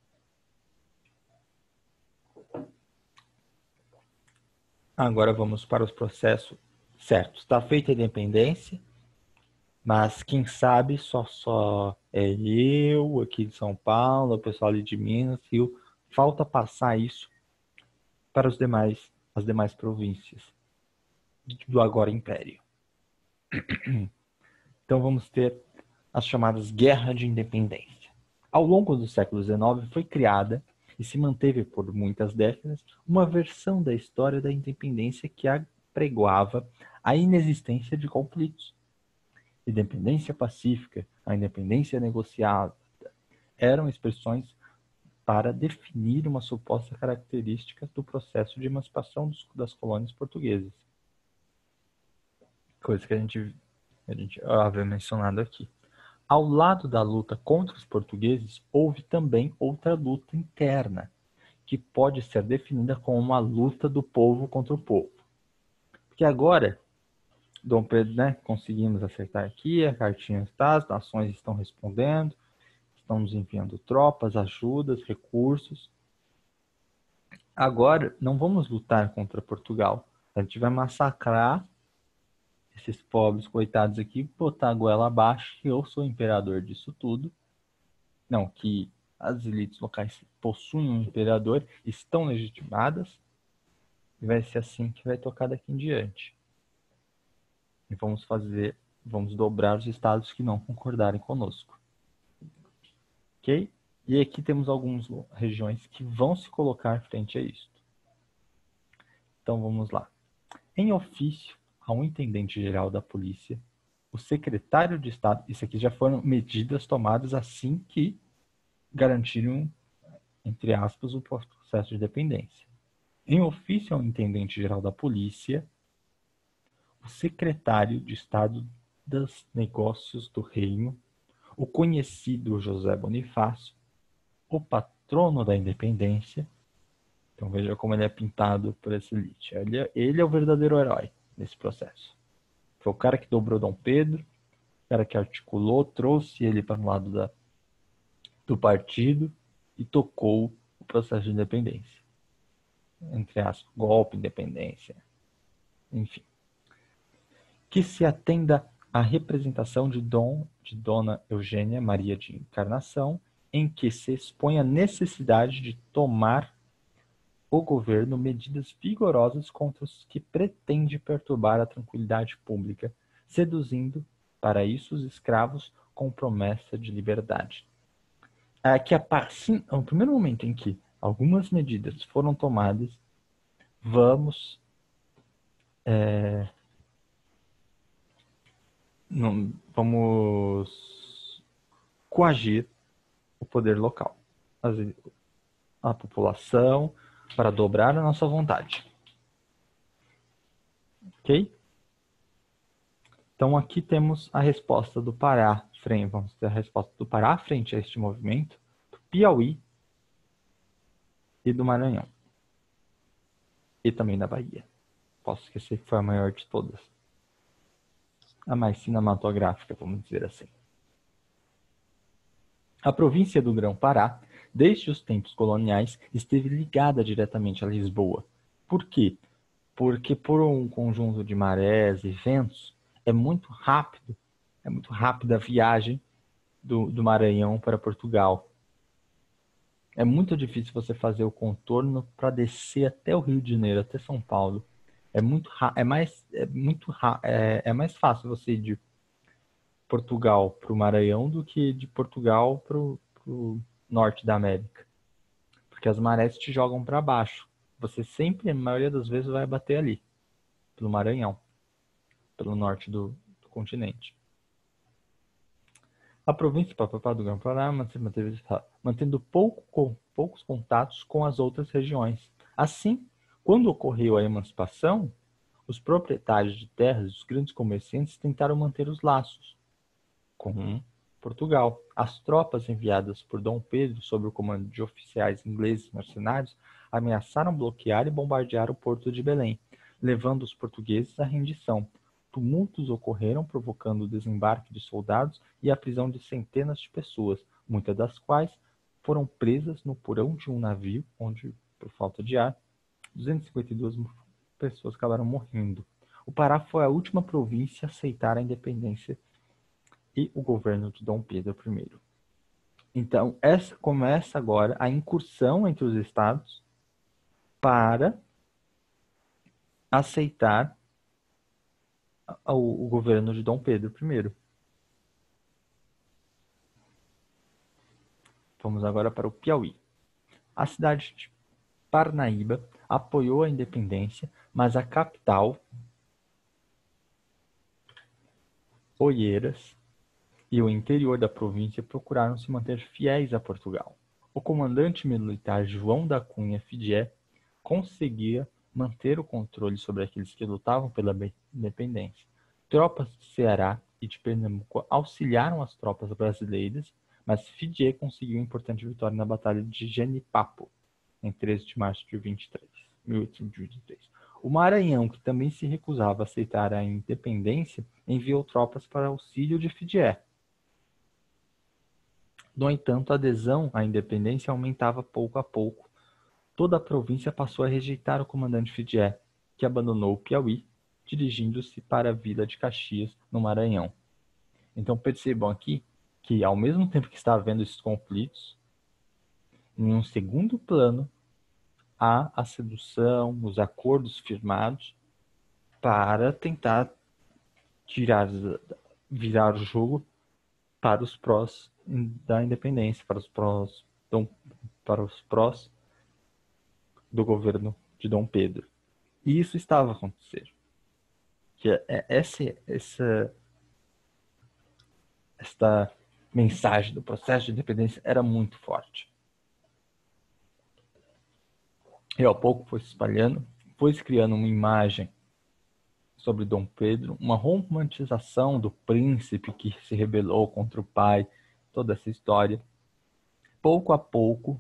Agora vamos para os processos certos. Está feita a independência, mas quem sabe só, só é eu aqui de São Paulo, o pessoal ali de Minas, Rio. Falta passar isso para os demais, as demais províncias do agora Império. Então vamos ter as chamadas Guerra de Independência. Ao longo do século dezenove foi criada e se manteve por muitas décadas uma versão da história da independência que apregoava a inexistência de conflitos. Independência pacífica, a independência negociada, eram expressões para definir uma suposta característica do processo de emancipação dos, das colônias portuguesas. Coisa que a gente, a gente havia mencionado aqui. Ao lado da luta contra os portugueses, houve também outra luta interna, que pode ser definida como uma luta do povo contra o povo. Porque agora, Dom Pedro, né, conseguimos acertar aqui, a cartinha está, as nações estão respondendo, estão nos enviando tropas, ajudas, recursos. Agora, não vamos lutar contra Portugal. A gente vai massacrar esses pobres coitados aqui, botar a goela abaixo, que eu sou o imperador disso tudo. Não, que as elites locais possuem um imperador, estão legitimadas, e vai ser assim que vai tocar daqui em diante. E vamos fazer, vamos dobrar os estados que não concordarem conosco. Ok? E aqui temos algumas regiões que vão se colocar frente a isso. Então vamos lá. Em ofício ao intendente-geral da polícia, o secretário de Estado, isso aqui já foram medidas tomadas assim que garantiram, entre aspas, o processo de dependência. Em ofício ao intendente-geral da polícia, o secretário de Estado dos Negócios do Reino, o conhecido José Bonifácio, o patrono da independência. Então veja como ele é pintado por essa elite. Ele é, ele é o verdadeiro herói nesse processo. Foi o cara que dobrou Dom Pedro, o cara que articulou, trouxe ele para o lado da, do partido e tocou o processo de independência. Entre aspas, golpe, independência, enfim. Que se atenda à representação de, Dom, de Dona Eugênia Maria de Encarnação, em que se expõe a necessidade de tomar o governo medidas vigorosas contra os que pretendem perturbar a tranquilidade pública, seduzindo para isso os escravos com promessa de liberdade. Aqui, assim, no primeiro momento em que algumas medidas foram tomadas, vamos é, não, vamos coagir o poder local, a população, para dobrar a nossa vontade. Ok? Então aqui temos a resposta do Pará frente, vamos ter a resposta do Pará frente a este movimento, do Piauí e do Maranhão. E também da Bahia. Posso esquecer que foi a maior de todas. A mais cinematográfica, vamos dizer assim. A província do Grão-Pará, desde os tempos coloniais, esteve ligada diretamente a Lisboa. Por quê? Porque por um conjunto de marés e ventos, é muito rápido, é muito rápida a viagem do, do Maranhão para Portugal. É muito difícil você fazer o contorno para descer até o Rio de Janeiro, até São Paulo. É muito, é mais, é muito, é, é mais fácil você ir de Portugal para o Maranhão do que de Portugal para o norte da América. Porque as marés te jogam para baixo. Você sempre, a maioria das vezes, vai bater ali, pelo Maranhão, pelo norte do, do continente. A província Papapá do Grão-Pará manteve, mantendo pouco, com, poucos contatos com as outras regiões. Assim, quando ocorreu a emancipação, os proprietários de terras e os grandes comerciantes tentaram manter os laços com Portugal. As tropas enviadas por Dom Pedro, sob o comando de oficiais ingleses mercenários, ameaçaram bloquear e bombardear o porto de Belém, levando os portugueses à rendição. Tumultos ocorreram, provocando o desembarque de soldados e a prisão de centenas de pessoas, muitas das quais foram presas no porão de um navio, onde, por falta de ar, duzentas e cinquenta e duas pessoas acabaram morrendo. O Pará foi a última província a aceitar a independência e o governo de Dom Pedro I. Então, essa começa agora a incursão entre os estados para aceitar o, o governo de Dom Pedro I. Vamos agora para o Piauí. A cidade de Parnaíba apoiou a independência, mas a capital, Oeiras, e o interior da província procuraram se manter fiéis a Portugal. o comandante militar João da Cunha Fidé conseguia manter o controle sobre aqueles que lutavam pela independência. Tropas do Ceará e de Pernambuco auxiliaram as tropas brasileiras, mas Fidé conseguiu importante vitória na Batalha de Genipapo, em treze de março de mil oitocentos e vinte e três. O Maranhão, que também se recusava a aceitar a independência, enviou tropas para auxílio de Fidé. No entanto, a adesão à independência aumentava pouco a pouco. Toda a província passou a rejeitar o comandante Fidé, que abandonou o Piauí, dirigindo-se para a vila de Caxias, no Maranhão. Então percebam aqui que, ao mesmo tempo que está havendo esses conflitos, em um segundo plano, há a sedução, os acordos firmados para tentar tirar, virar o jogo para os prós da independência, para os prós, para os prós do governo de Dom Pedro. E isso estava acontecendo. Que é essa, essa, esta mensagem do processo de independência era muito forte. E ao pouco foi se espalhando, foi se criando uma imagem sobre Dom Pedro, uma romantização do príncipe que se rebelou contra o pai, toda essa história. Pouco a pouco,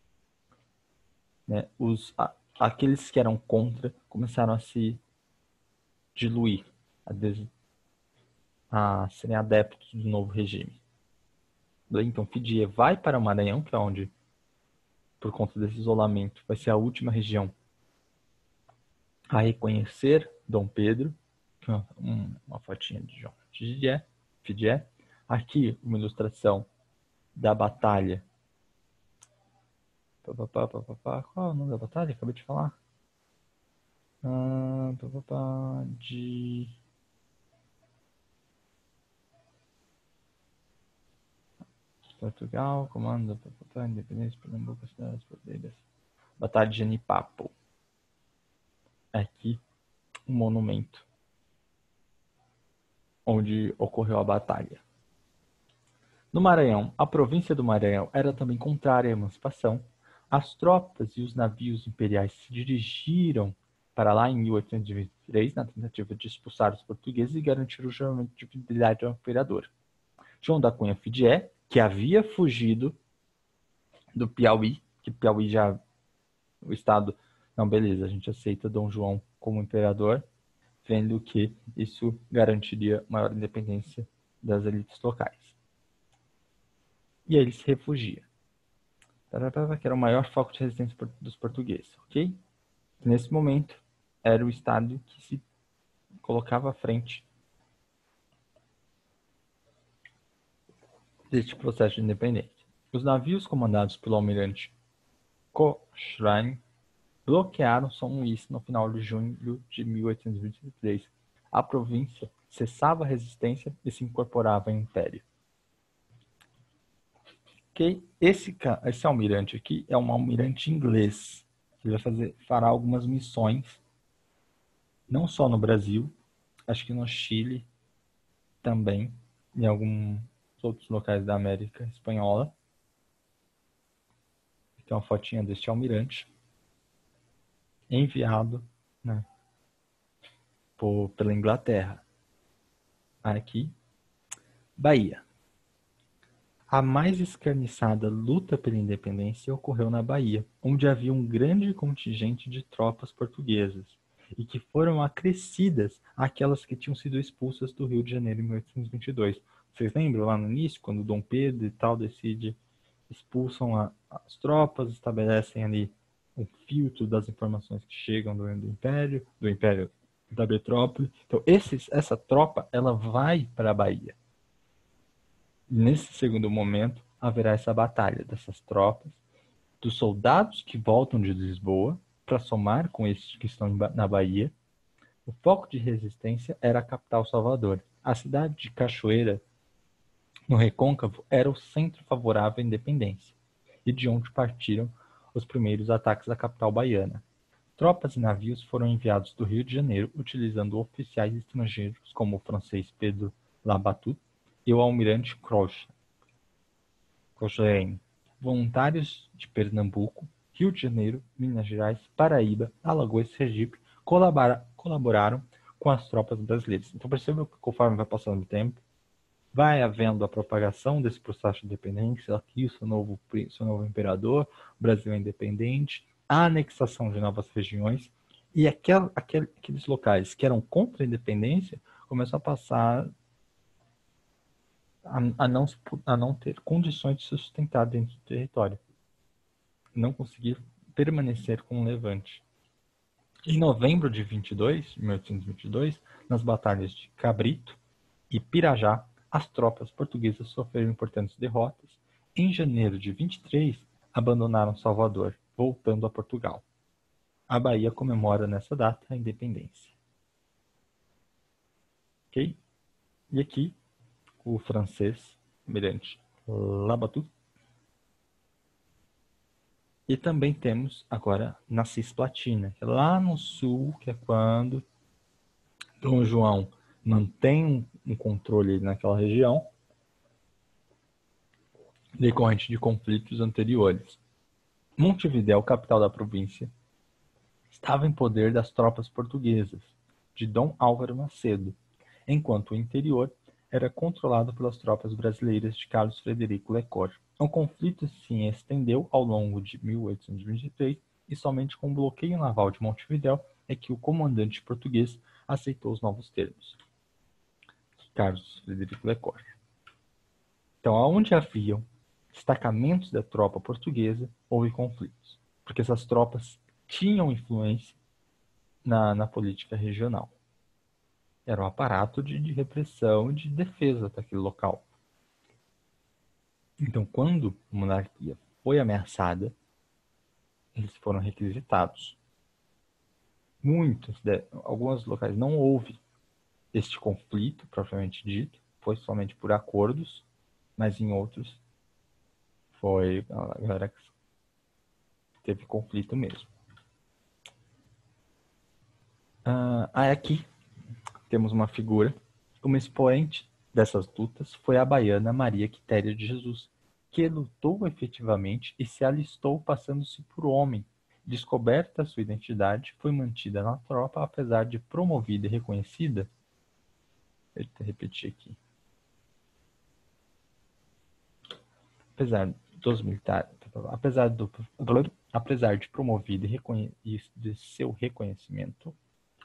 né, os, a, aqueles que eram contra começaram a se diluir, a, des, a serem adeptos do novo regime. Então, Fidé vai para o Maranhão, que é onde, por conta desse isolamento, vai ser a última região a reconhecer Dom Pedro. Uma fotinha de João Fidé. Fidé. Aqui, uma ilustração da batalha. Qual é o nome da batalha? Acabei de falar. Ah, de... Portugal, comando da independência, Pernambuco, cidades brasileiras. Batalha de Genipapo. Aqui, um monumento onde ocorreu a batalha. No Maranhão, a província do Maranhão era também contrária à emancipação. As tropas e os navios imperiais se dirigiram para lá em mil oitocentos e vinte e três na tentativa de expulsar os portugueses e garantir o juramento de fidelidade ao imperador. João da Cunha Fidé, que havia fugido do Piauí, que Piauí já, o estado, não, beleza, a gente aceita Dom João como imperador, vendo que isso garantiria maior independência das elites locais. E aí ele se refugia. Que era o maior foco de resistência dos portugueses, ok? Nesse momento, era o estado que se colocava à frente deste processo de independência. Os navios comandados pelo almirante Cochrane bloquearam São Luís no final de junho de mil oitocentos e vinte e três. A província cessava a resistência e se incorporava ao império. Okay? Esse, esse almirante aqui é um almirante inglês. Ele vai fazer, fará algumas missões, não só no Brasil, acho que no Chile também, em alguns outros locais da América Espanhola. Tem uma fotinha deste almirante enviado, né, por, pela Inglaterra. Aqui, Bahia. A mais escarniçada luta pela independência ocorreu na Bahia, onde havia um grande contingente de tropas portuguesas e que foram acrescidas àquelas que tinham sido expulsas do Rio de Janeiro em mil oitocentos e vinte e dois. Vocês lembram lá no início, quando Dom Pedro e tal decide, expulsam a, as tropas, estabelecem ali um filtro das informações que chegam do, do Império, do Império da Metrópole. Então, esses, essa tropa, ela vai para a Bahia. Nesse segundo momento, haverá essa batalha dessas tropas, dos soldados que voltam de Lisboa para somar com esses que estão na Bahia. O foco de resistência era a capital Salvador. A cidade de Cachoeira, no Recôncavo, era o centro favorável à independência e de onde partiram os primeiros ataques à capital baiana. Tropas e navios foram enviados do Rio de Janeiro utilizando oficiais estrangeiros como o francês Pedro Labatut e o almirante Cochrane. voluntários de Pernambuco, Rio de Janeiro, Minas Gerais, Paraíba, Alagoas e Sergipe colabora, colaboraram com as tropas brasileiras. Então perceba que conforme vai passando o tempo, vai havendo a propagação desse processo de independência, aqui seu novo, seu novo imperador, o Brasil é independente, a anexação de novas regiões, e aquel, aquel, aqueles locais que eram contra a independência começam a passar a, a, não, a não ter condições de se sustentar dentro do território. Não conseguir permanecer com o levante. Em novembro de vinte e dois, mil oitocentos e vinte e dois, nas batalhas de Cabrito e Pirajá, as tropas portuguesas sofreram importantes derrotas. Em janeiro de vinte e três, abandonaram Salvador, voltando a Portugal. A Bahia comemora nessa data a independência. Ok? E aqui, o francês, almirante Labatut. E também temos agora na Cisplatina, que é lá no sul, que é quando Dom João mantém um, um controle naquela região, decorrente de conflitos anteriores. Montevidéu, capital da província, estava em poder das tropas portuguesas, de Dom Álvaro Macedo, enquanto o interior era controlado pelas tropas brasileiras de Carlos Frederico Lecor. O conflito se estendeu ao longo de mil oitocentos e vinte e três e somente com o bloqueio naval de Montevidéu é que o comandante português aceitou os novos termos. Carlos Frederico Lecor. Então, aonde haviam destacamentos da tropa portuguesa, houve conflitos, porque essas tropas tinham influência na, na política regional. Era um aparato de, de repressão e de defesa daquele local. Então, quando a monarquia foi ameaçada, eles foram requisitados. Muitos, de, alguns locais não houve este conflito, propriamente dito, foi somente por acordos, mas em outros foi a galera que teve conflito mesmo. Ah, aqui temos uma figura. Uma expoente dessas lutas foi a baiana Maria Quitéria de Jesus, que lutou efetivamente e se alistou passando-se por homem. Descoberta sua identidade, foi mantida na tropa, apesar de promovida e reconhecida. Deixa eu repetir aqui. Apesar dos militares, apesar, do, apesar de promovida e, reconhe, e de seu reconhecimento,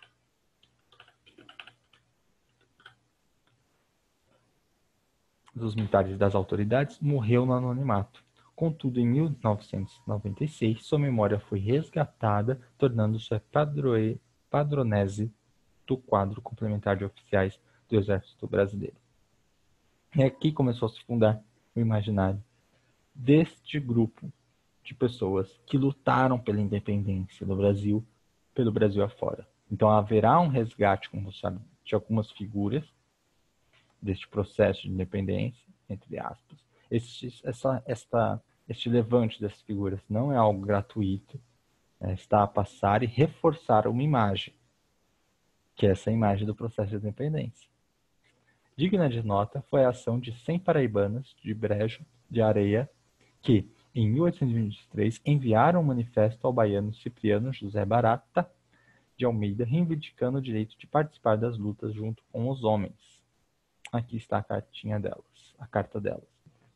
dos militares e das autoridades, morreu no anonimato. Contudo, em mil novecentos e noventa e seis, sua memória foi resgatada, tornando-se a padroe, padronese do quadro complementar de oficiais do Exército Brasileiro. E aqui começou a se fundar o imaginário deste grupo de pessoas que lutaram pela independência do Brasil, pelo Brasil afora. Então haverá um resgate, como você sabe, de algumas figuras deste processo de independência, entre aspas. Este, essa, esta, este levante dessas figuras não é algo gratuito, é, está a passar e reforçar uma imagem, que é essa imagem do processo de independência. Digna de nota foi a ação de cem paraibanas de Brejo de Areia, que, em mil oitocentos e vinte e três, enviaram um manifesto ao baiano Cipriano José Barata de Almeida, reivindicando o direito de participar das lutas junto com os homens. Aqui está a cartinha delas, a carta delas.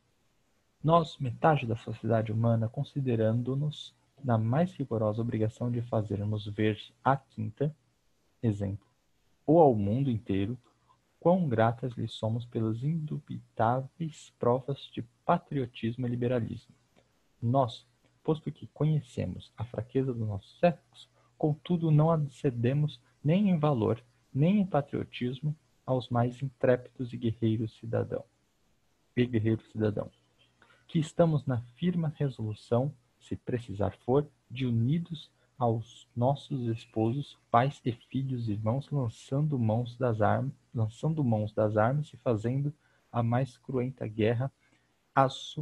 Nós, metade da sociedade humana, considerando-nos na mais rigorosa obrigação de fazermos ver à quinta, exemplo, ou ao mundo inteiro, quão gratas lhe somos pelas indubitáveis provas de patriotismo e liberalismo. Nós, posto que conhecemos a fraqueza do nosso sexo, contudo não acedemos nem em valor, nem em patriotismo aos mais intrépidos e guerreiros cidadãos, e guerreiros cidadãos, que estamos na firme resolução, se precisar for, de unidos aos nossos esposos, pais e filhos, irmãos, lançando mãos das armas, lançando mãos das armas e fazendo a mais cruenta guerra aos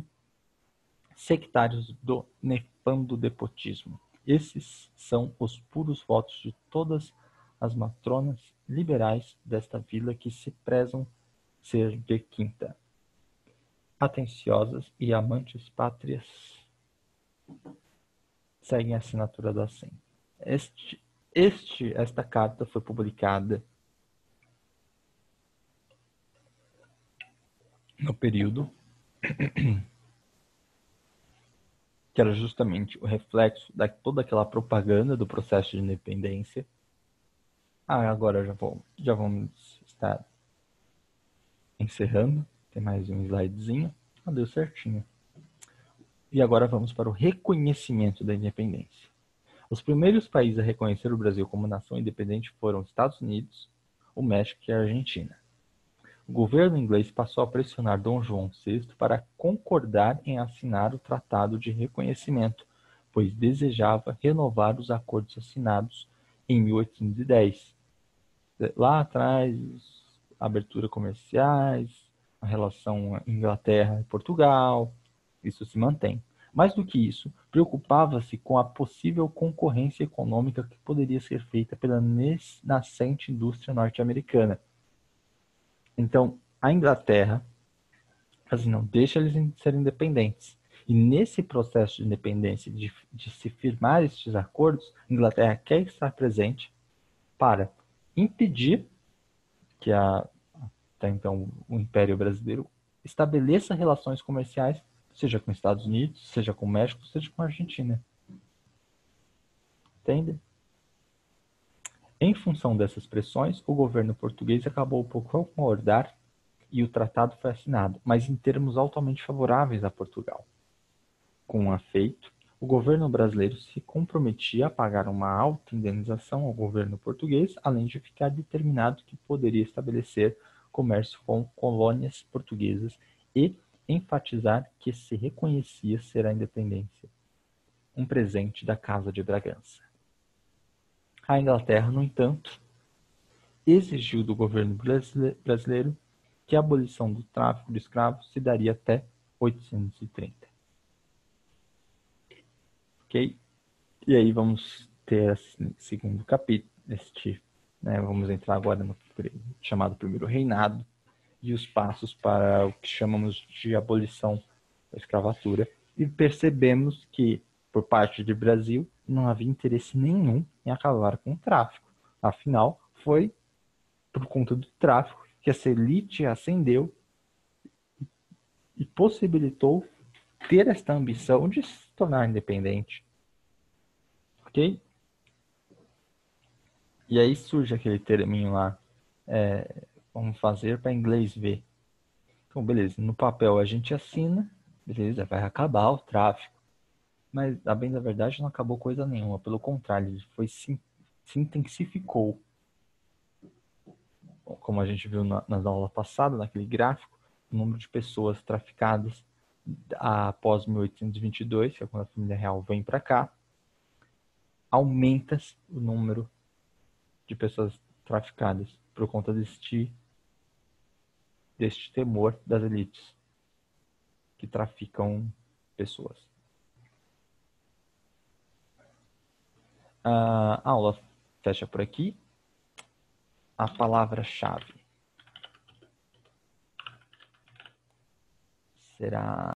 sectários do nefando despotismo. Esses são os puros votos de todas as matronas liberais desta vila que se prezam ser de quinta. atenciosas e amantes pátrias seguem a assinatura da S E M. Este, este, esta carta foi publicada no período que era justamente o reflexo de toda aquela propaganda do processo de independência. Ah, agora já, vou, já vamos estar encerrando. Tem mais um slidezinho. Ah, deu certinho. E agora vamos para o reconhecimento da independência. Os primeiros países a reconhecer o Brasil como nação independente foram os Estados Unidos, o México e a Argentina. O governo inglês passou a pressionar Dom João sexto para concordar em assinar o Tratado de Reconhecimento, pois desejava renovar os acordos assinados em mil oitocentos e dez. Lá atrás, abertura comerciais, a relação Inglaterra e Portugal, isso se mantém. Mais do que isso, preocupava-se com a possível concorrência econômica que poderia ser feita pela nascente indústria norte-americana. Então, a Inglaterra, assim, não deixa eles serem independentes. E nesse processo de independência, de, de se firmar estes acordos, a Inglaterra quer estar presente para impedir que a, até então o Império Brasileiro estabeleça relações comerciais, seja com os Estados Unidos, seja com o México, seja com a Argentina. Entende? Em função dessas pressões, o governo português acabou por concordar e o tratado foi assinado, mas em termos altamente favoráveis a Portugal. Com o efeito, o governo brasileiro se comprometia a pagar uma alta indenização ao governo português, além de ficar determinado que poderia estabelecer comércio com colônias portuguesas e enfatizar que se reconhecia ser a independência um presente da Casa de Bragança. A Inglaterra, no entanto, exigiu do governo brasileiro que a abolição do tráfico de escravos se daria até oitocentos e trinta. Ok? E aí vamos ter esse segundo capítulo, este, né, vamos entrar agora no chamado Primeiro Reinado e os passos para o que chamamos de abolição da escravatura. E percebemos que, por parte do Brasil, não havia interesse nenhum em acabar com o tráfico. Afinal, foi por conta do tráfico que essa elite ascendeu e possibilitou ter esta ambição de se tornar independente. Ok? E aí surge aquele terminho lá, é, vamos fazer para inglês ver. Então, beleza, no papel a gente assina, beleza, vai acabar o tráfico. Mas, a bem da verdade, não acabou coisa nenhuma. Pelo contrário, ele foi, se, se intensificou. Como a gente viu na, na aula passada, naquele gráfico, o número de pessoas traficadas após mil oitocentos e vinte e dois, que é quando a família real vem para cá, aumenta o número de pessoas traficadas por conta deste, deste temor das elites que traficam pessoas. A aula fecha por aqui. A palavra-chave será